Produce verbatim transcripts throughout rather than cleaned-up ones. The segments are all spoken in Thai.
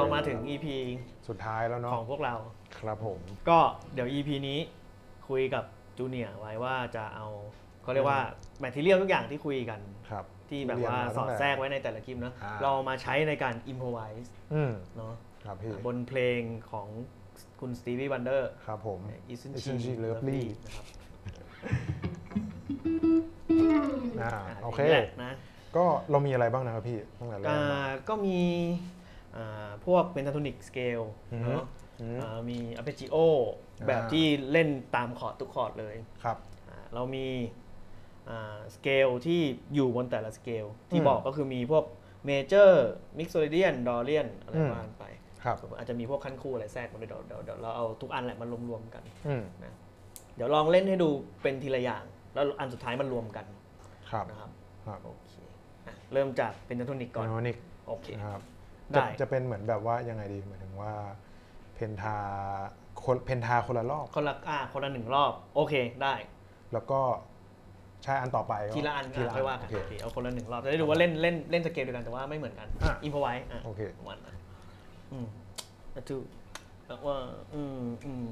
มาถึง อี พีสุดท้ายแล้วเนาะของพวกเราครับผมก็เดี๋ยว อี พี นี้คุยกับจูเนียร์ไว้ว่าจะเอาเขาเรียกว่าแมททีเรียลทุกอย่างที่คุยกันที่แบบว่าสอดแทรกไว้ในแต่ละคลิปนะเรามาใช้ในการอิมโพรไวส์เนาะบนเพลงของคุณสตีวีวันเดอร์ครับผม Isn't Isn't She Lovely นะครับอ่าโอเคนะก็เรามีอะไรบ้างนะครับพี่ตั้งแต่แรกก็มีพวก Pentatonic Scale เนาะมี Arpeggio แบบที่เล่นตามคอร์ดทุกคอร์ดเลยครับเรามีสเกลที่อยู่บนแต่ละสเกลที่บอกก็คือมีพวก Major Mixolydian Dorian อะไรบ้างไปอาจจะมีพวกขั้นคู่อะไรแทรกมาด้วยเดี๋ยวเดี๋ยวเราเอาทุกอันแหละมารวมๆกันนะเดี๋ยวลองเล่นให้ดูเป็นทีละอย่างแล้วอันสุดท้ายมันรวมกันนะครับโอเคเริ่มจากเป็นโทนิกก่อนโอเคครับจะจะเป็นเหมือนแบบว่ายังไงดีหมายถึงว่าเพนทาคนเพนทาคนละรอบคนละอ่าคนละหนึ่งรอบโอเคได้แล้วก็ใช่อันต่อไปทีละอันค่อยว่ากันโอเคเอาคนละหนึ่งรอบจะได้ดูว่าเล่นเล่นเล่นสเกลเดียวกันแต่ว่าไม่เหมือนกันอินพอไว้อ่ะโอเควันอืมอ่ะทูแล้วว่าอืมอืม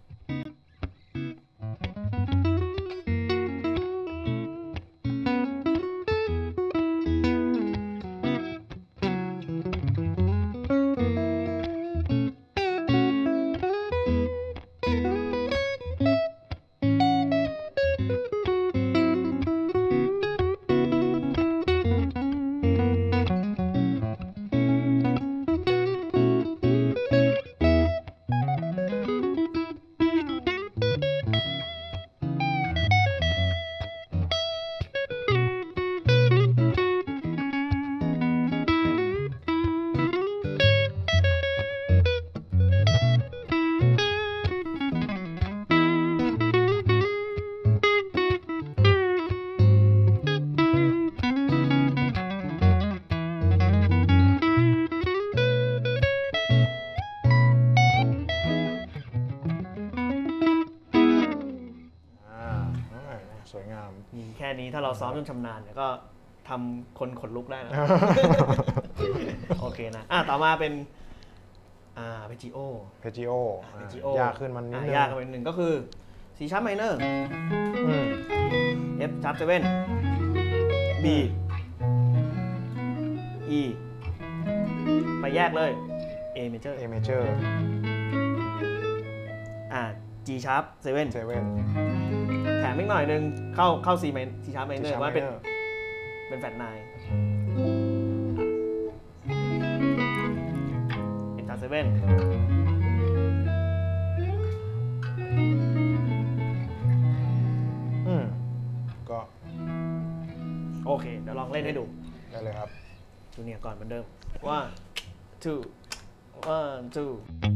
แค่นี้ถ้าเราซ้อมจนชำนาญเนี่ยก็ทำคนขนลุกได้นะ โอเคนะอ่ะต่อมาเป็นอ่าเพจิโอเพจิโอยากขึ้นมันนิดนึงยากขึ้นนิดนึงก็คือ C sharp minor F sharp เซเว่น B E ไปแยกเลย A major A major อ่า G sharp เซเว่นเซเว่นแถมอีกหน่อยนึงเข้าเข้า C minor C sharp minor ว่าเป็นเป็นแฟลตไนน์ F sharp เซเว่นอืมก็โอเคเดี๋ยวลองเล่นให้ดูได้เลยครับจูเนียร์ก่อนเหมือนเดิม one two one two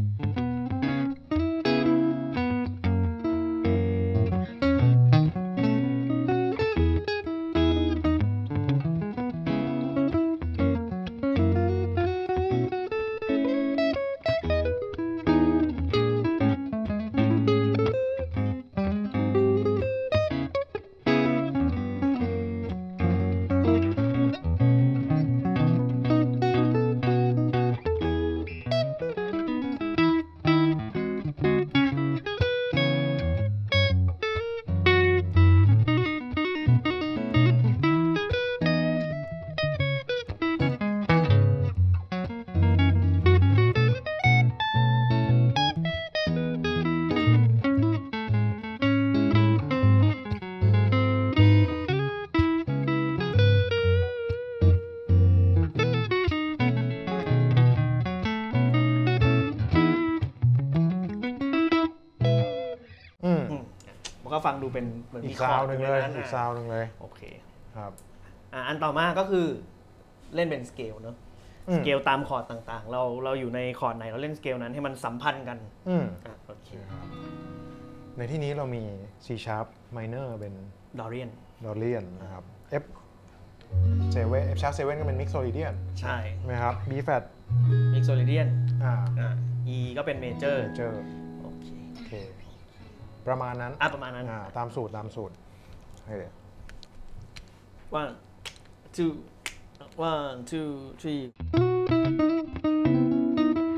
ก็ฟังดูเป็นเหมือนมีคอร์ดหนึ่งเลยอีกซาวหนึ่งเลยโอเคครับอ่าอันต่อมาก็คือเล่นเป็นสเกลเนอะสเกลตามคอร์ดต่างๆเราเราอยู่ในคอร์ดไหนเราเล่นสเกลนั้นให้มันสัมพันธ์กันอืมอ่ะโอเคในที่นี้เรามี C sharp minor เป็น Dorian Dorian นะครับ F เซเว่น F sharp เซเว่นก็เป็น Mixolydian ใช่ไหมครับ B flat Mixolydian อ่า E ก็เป็น Major Major โอเคโอเคประมาณนั้นอ่ะประมาณนั้นอ่าตามสูตรตามสูตรเฮ้ย one two one two three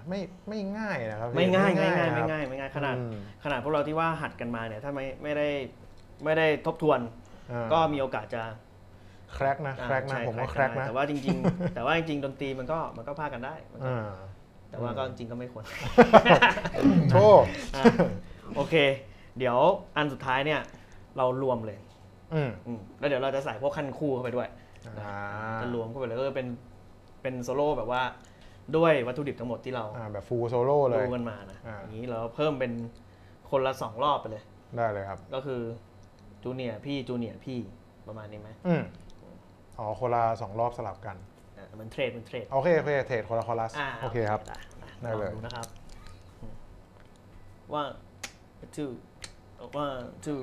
ไม่ไม่ง่ายนะครับไม่ง่ายไม่ง่ายไม่ง่ายไม่ง่ายขนาดขนาดพวกเราที่ว่าหัดกันมาเนี่ยถ้าไม่ไม่ได้ไม่ได้ทบทวนก็มีโอกาสจะแคร็กนะแคร็กนะผมว่าแคร็กนะแต่ว่าจริงๆแต่ว่าจริงๆดนตรีมันก็มันก็พากันได้แต่ว่าก็จริงก็ไม่ควรโทษโอเคเดี๋ยวอันสุดท้ายเนี่ยเรารวมเลยแล้วเดี๋ยวเราจะใส่พวกขั้นคู่เข้าไปด้วยจะรวมเข้าไปเลยก็เป็นเป็นโซโล่แบบว่าด้วยวัตถุดิบทั้งหมดที่เราแบบฟูลโซโล่เลยดูกันมานะอย่างนี้เราเพิ่มเป็นคนละสองรอบไปเลยได้เลยครับก็คือจูเนียร์พี่จูเนียร์พี่ประมาณนี้ไหมอืมอ๋อคนละสองรอบสลับกันมันเทรดมันเทรดโอเคโอเคเทรดคนละคอรัสโอเคครับได้เลยดูนะครับ one two one two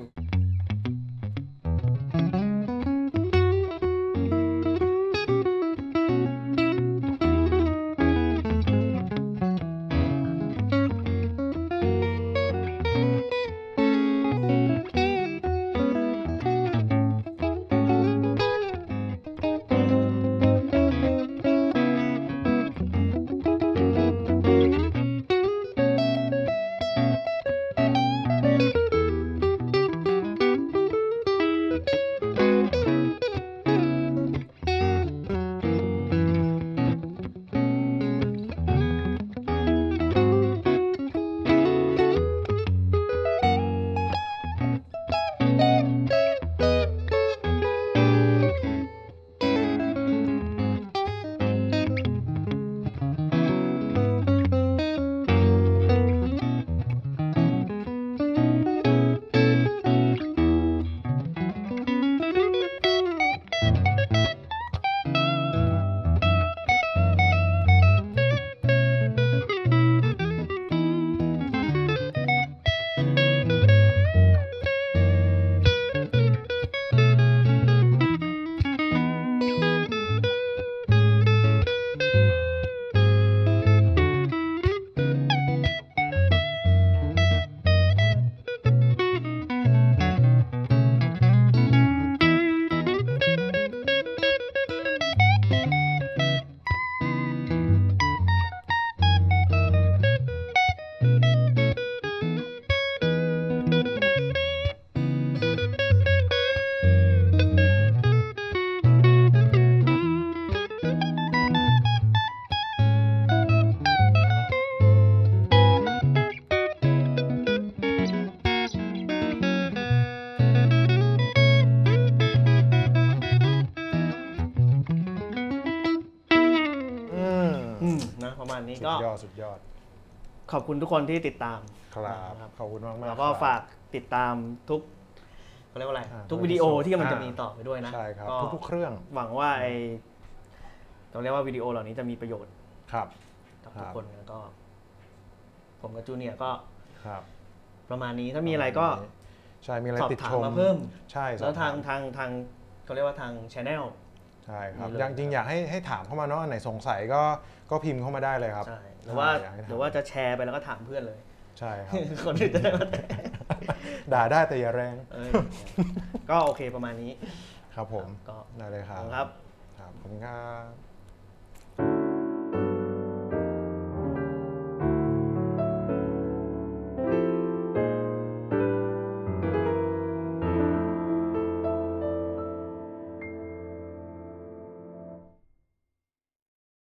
นี้ก็สุดยอดสุดยอดขอบคุณทุกคนที่ติดตามครับขอบคุณมากๆแล้วก็ฝากติดตามทุกเขาเรียกว่าอะไรทุกวิดีโอที่มันจะมีต่อไปด้วยนะใช่ครับทุกๆเครื่องหวังว่าไอต้องเรียกว่าวิดีโอเหล่านี้จะมีประโยชน์ครับกับทุกคนแล้วก็ผมกับจูเนียร์ก็ครับประมาณนี้ถ้ามีอะไรก็ใช่มีอะไรติดชมมาเพิ่มใช่แล้วทางทางทางเขาเรียกว่าทาง channel ใช่ครับจริงๆอยากให้ให้ถามเข้ามาเนาะอันไหนสงสัยก็ก็พิมพ์เข้ามาได้เลยครับใช่หรือว่าหรือว่าจะแชร์ไปแล้วก็ถามเพื่อนเลยใช่ครับคนอื่นจะได้มาด่าได้แต่อย่าแรงก็โอเคประมาณนี้ครับผมก็ได้เลยครับครับขอบคุณครับ